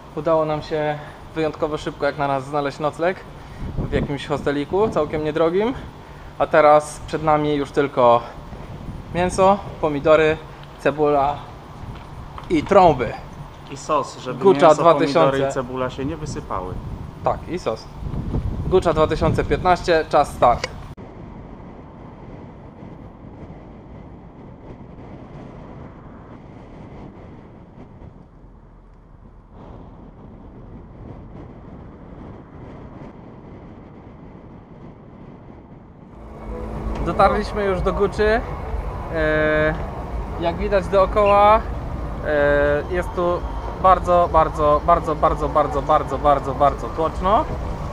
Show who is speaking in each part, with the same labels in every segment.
Speaker 1: Udało nam się wyjątkowo szybko jak na nas znaleźć nocleg w jakimś hosteliku, całkiem niedrogim. A teraz przed nami już tylko mięso, pomidory, cebula i trąby.
Speaker 2: I sos, żeby
Speaker 1: Gucza
Speaker 2: mięso,
Speaker 1: 2000.
Speaker 2: pomidory i cebula się nie wysypały.
Speaker 1: Tak, i sos. Gucza 2015, czas start. Dotarliśmy już do Gucci. Jak widać dookoła, jest tu bardzo tłoczno.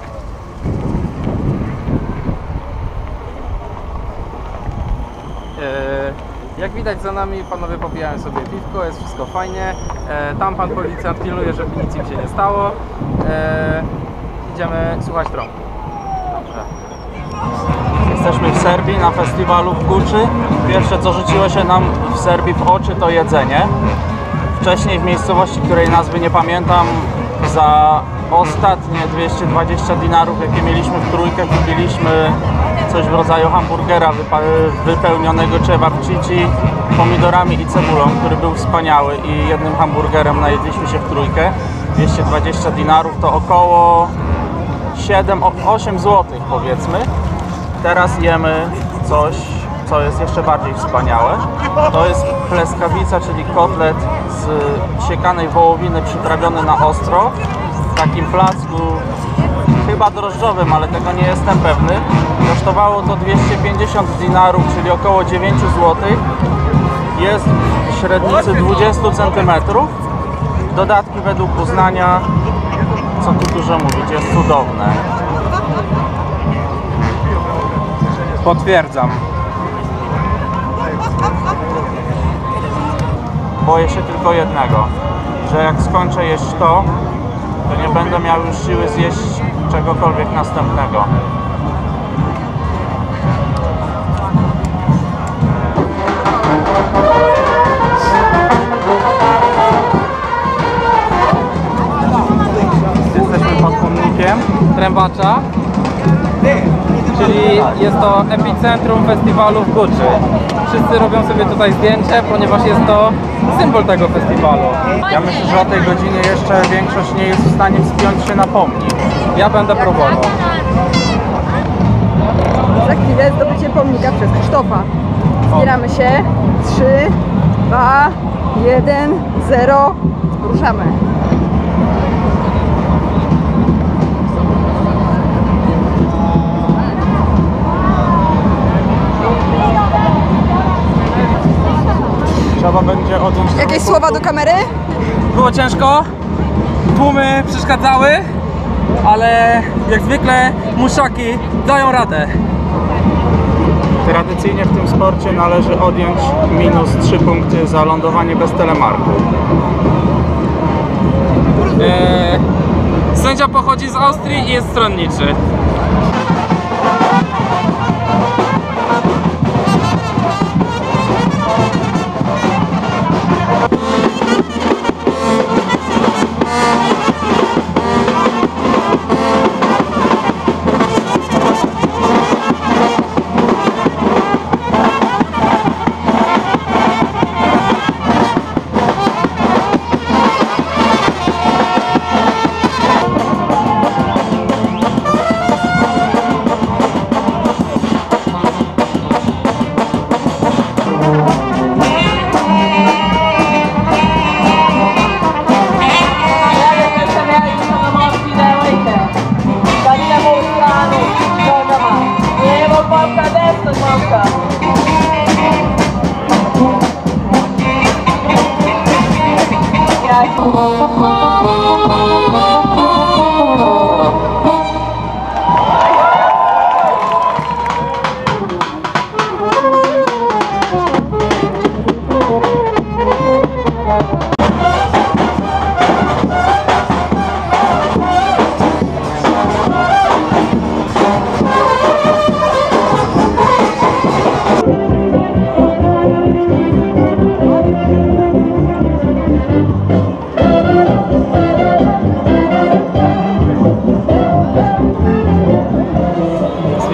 Speaker 1: Jak widać za nami panowie popijają sobie piwko, jest wszystko fajnie. Tam pan policjant pilnuje, żeby nic im się nie stało. Idziemy słuchać trąb. Dobrze.
Speaker 2: Jesteśmy w Serbii na festiwalu w Gucci. Pierwsze co rzuciło się nam w Serbii w oczy to jedzenie. Wcześniej w miejscowości, której nazwy nie pamiętam, za ostatnie 220 dinarów, jakie mieliśmy w trójkę, kupiliśmy coś w rodzaju hamburgera wypełnionego cevapcici, pomidorami i cebulą, który był wspaniały, i jednym hamburgerem najedliśmy się w trójkę. 220 dinarów to około 7-8 zł powiedzmy. Teraz jemy coś, co jest jeszcze bardziej wspaniałe. To jest pleskawica, czyli kotlet z siekanej wołowiny przyprawiony na ostro w takim placku chyba drożdżowym, ale tego nie jestem pewny. Kosztowało to 250 dinarów, czyli około 9 zł. Jest w średnicy 20 cm. Dodatki według uznania, co tu dużo mówić, jest cudowne.
Speaker 1: Potwierdzam.
Speaker 2: Boję się tylko jednego, że jak skończę jeść to nie będę miał już siły zjeść czegokolwiek następnego.
Speaker 1: Jesteśmy pod pomnikiem Trębacza, czyli jest to epicentrum festiwalu w Gucci. Wszyscy robią sobie tutaj zdjęcie, ponieważ jest to symbol tego festiwalu.
Speaker 2: Ja myślę, że o tej godzinie jeszcze większość nie jest w stanie wspiąć się na pomnik.
Speaker 1: Ja będę próbował.
Speaker 3: Za chwilę zdobycie pomnika przez Krzysztofa. Zbieramy się. 3, 2, 1, 0. Ruszamy.
Speaker 2: Trzeba będzie odjąć...
Speaker 3: Jakieś słowa do kamery?
Speaker 1: Było ciężko, tłumy przeszkadzały, ale jak zwykle muszaki dają radę.
Speaker 2: Tradycyjnie w tym sporcie należy odjąć minus 3 punkty za lądowanie bez telemarku.
Speaker 1: Sędzia pochodzi z Austrii i jest stronniczy.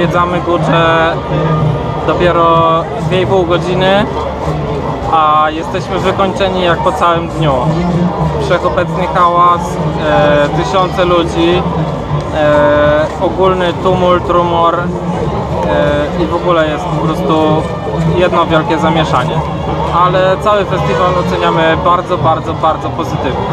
Speaker 1: Odwiedzamy Guczę dopiero 2,5 godziny, a jesteśmy wykończeni jak po całym dniu. Wszechobecny hałas, tysiące ludzi, ogólny tumult, rumor i w ogóle jest po prostu jedno wielkie zamieszanie. Ale cały festiwal oceniamy bardzo, bardzo, bardzo pozytywnie.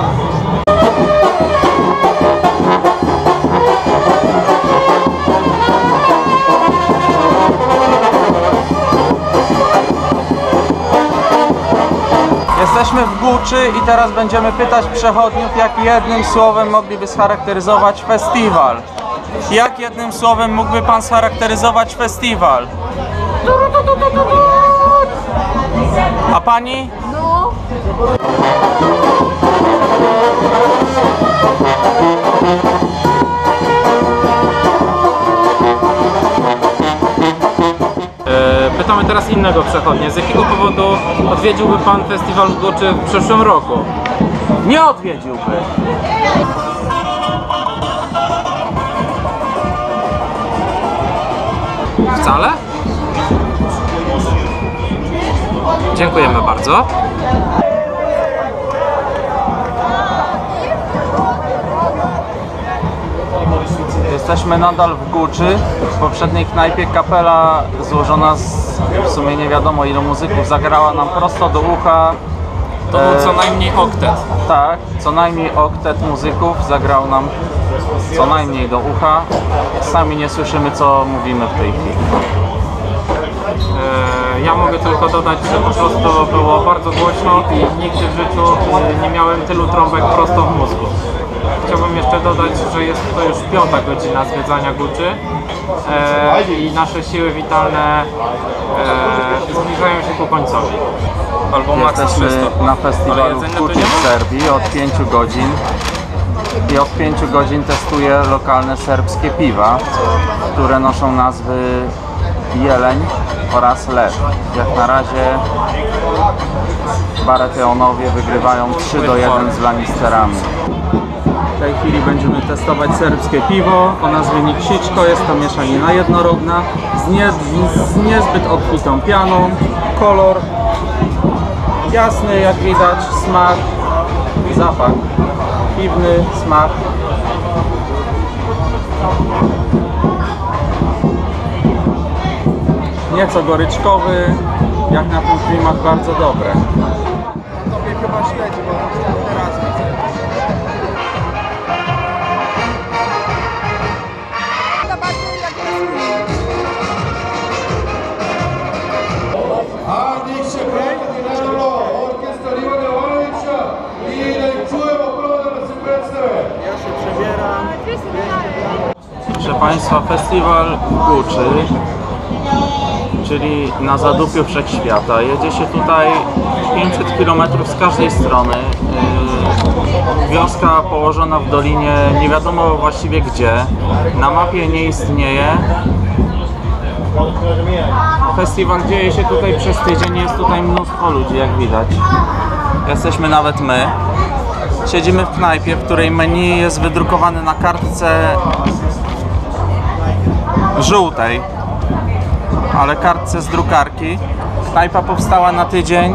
Speaker 2: Jesteśmy w Guczy i teraz będziemy pytać przechodniów, jak jednym słowem mogliby scharakteryzować festiwal. Jak jednym słowem mógłby pan scharakteryzować festiwal? A pani?
Speaker 3: No.
Speaker 1: Pytamy teraz innego przechodnia. Z jakiego powodu odwiedziłby pan festiwal w Guczy w przyszłym roku?
Speaker 2: Nie odwiedziłby.
Speaker 1: Wcale? Dziękujemy bardzo.
Speaker 2: Jesteśmy nadal w Guczy. W poprzedniej knajpie kapela złożona z w sumie nie wiadomo ilu muzyków zagrała nam prosto do ucha.
Speaker 1: To był co najmniej oktet.
Speaker 2: Tak, co najmniej oktet muzyków zagrał nam co najmniej do ucha. Sami nie słyszymy, co mówimy w tej chwili.
Speaker 1: Ja mogę tylko dodać, że po prostu było bardzo głośno i nigdy w życiu nie miałem tylu trąbek prosto w mózgu. Chciałbym jeszcze dodać, że jest to już 5. godzina zwiedzania Guczy i nasze siły witalne zbliżają się ku końcowi. Albo
Speaker 2: Jesteśmy na festiwalu w Guczy w Serbii od 5 godzin i od 5 godzin testuję lokalne serbskie piwa, które noszą nazwy Jeleń oraz Lew. Jak na razie Barateonowie wygrywają 3-1 z Lannisterami. W tej chwili będziemy testować serbskie piwo o nazwie Niksiczko. Jest to mieszanina jednorodna z niezbyt obfitą pianą. Kolor jasny, jak widać, smak, zapach piwny, smak. Nieco goryczkowy, jak na ten klimat bardzo dobre.
Speaker 4: Tobie chyba śledzi, bo teraz widzę.
Speaker 5: A niech się prowadzi naravno orkiestra Ivana Jovanovića i da ih čujemo prvo da nas se predstave.
Speaker 4: Ja się przebieram.
Speaker 2: Proszę Państwa, festiwal w Guczy, czyli na zadupiu wszechświata. Jedzie się tutaj 500 km z każdej strony. Wioska położona w dolinie, nie wiadomo właściwie gdzie. Na mapie nie istnieje. Festiwal dzieje się tutaj przez tydzień, jest tutaj mnóstwo ludzi, jak widać. Jesteśmy nawet my. Siedzimy w knajpie, w której menu jest wydrukowane na kartce żółtej, ale kartce z drukarki. Knajpa powstała na tydzień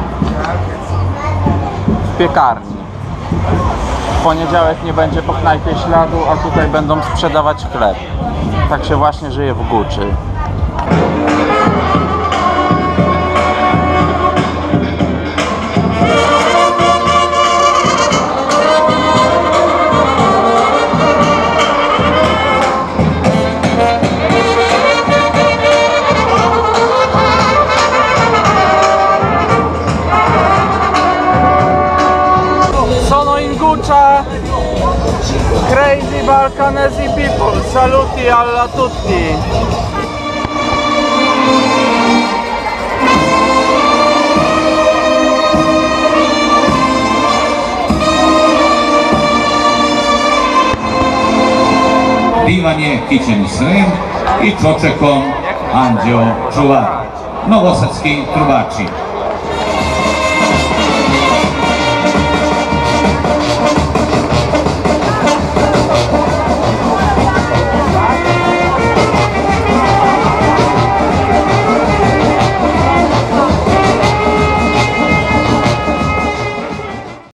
Speaker 2: w piekarni. W poniedziałek nie będzie po knajpie śladu, a tutaj będą sprzedawać chleb. Tak się właśnie żyje w Guczy. Sono in Guccia, crazy Balkanese people, saluti alla tutti.
Speaker 6: Ivan je kićeni Srem i Čočekom Anđeo Čuvar, novosadski trubači.